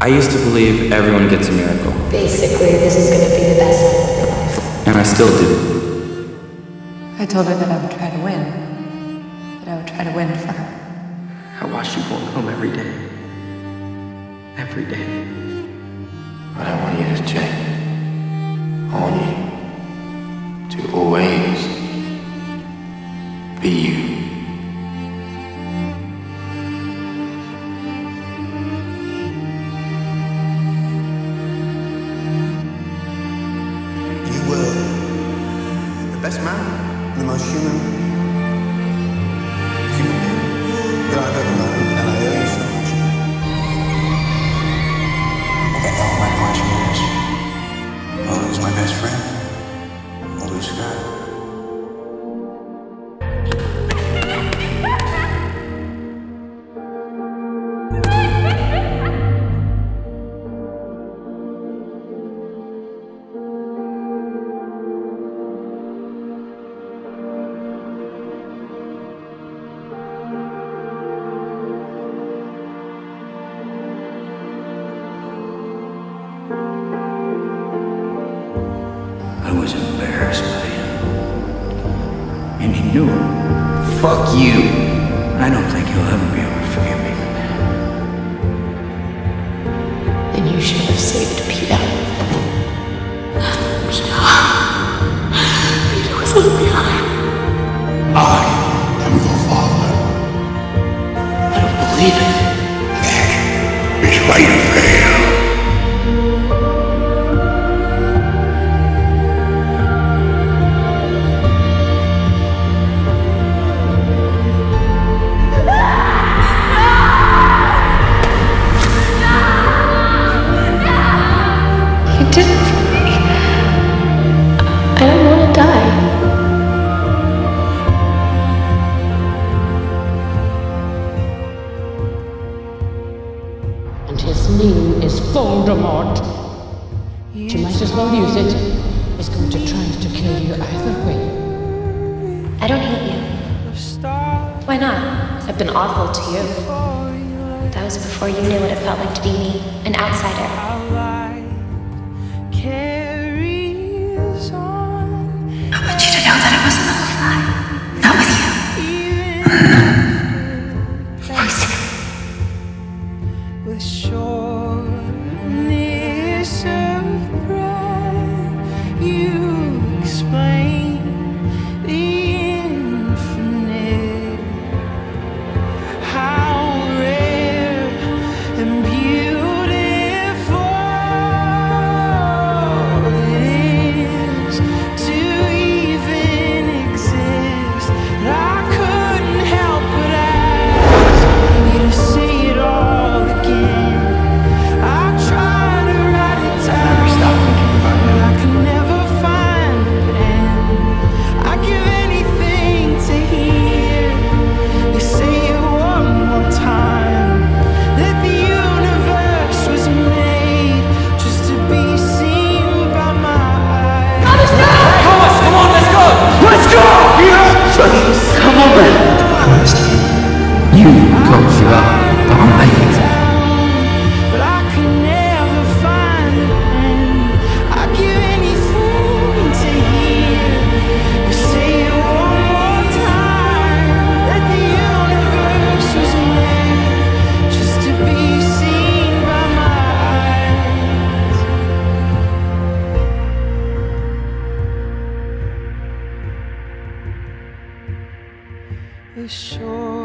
I used to believe everyone gets a miracle. Basically, this is going to be the best night of your life. And I still do. I told her that I would try to win. That I would try to win for her. I watched you going home every day. Every day. But I want you to change. I want you to always be you. You were the best man, the most human being that I've ever known, and I owe you so much. And the hell my question is, I'll lose my best friend, I'll lose Scott. I was embarrassed by him. And he knew it. Fuck you. I don't think he'll ever be able to forgive me for that. Then you should have saved Peter. Peter was left behind. I am your father. I don't believe it. That is why you fail. You did it for me. I don't want to die. And his name is Voldemort. You might as well use it. He's going to try to kill you either way. I don't hate you. Why not? I've been awful to you. That was before you knew what it felt like to be me, an outsider. I want you to know that I wasn't a lie. Not with you. With shortness of breath, you explain the infinite. How rare and beautiful it is to even exist. I couldn't help but ask you to say it all again. I tried to write it down, but I could never find the pen. I'd give anything to hear you say it one more time. That the universe was made just to be seen by my eyes. Thomas, come on, let's go! Let's go! Come on, man. You go throughout the night. But I could never find the end. I'd give anything to hear you say it one more time. That the universe was made just to be seen by my eyes. The shore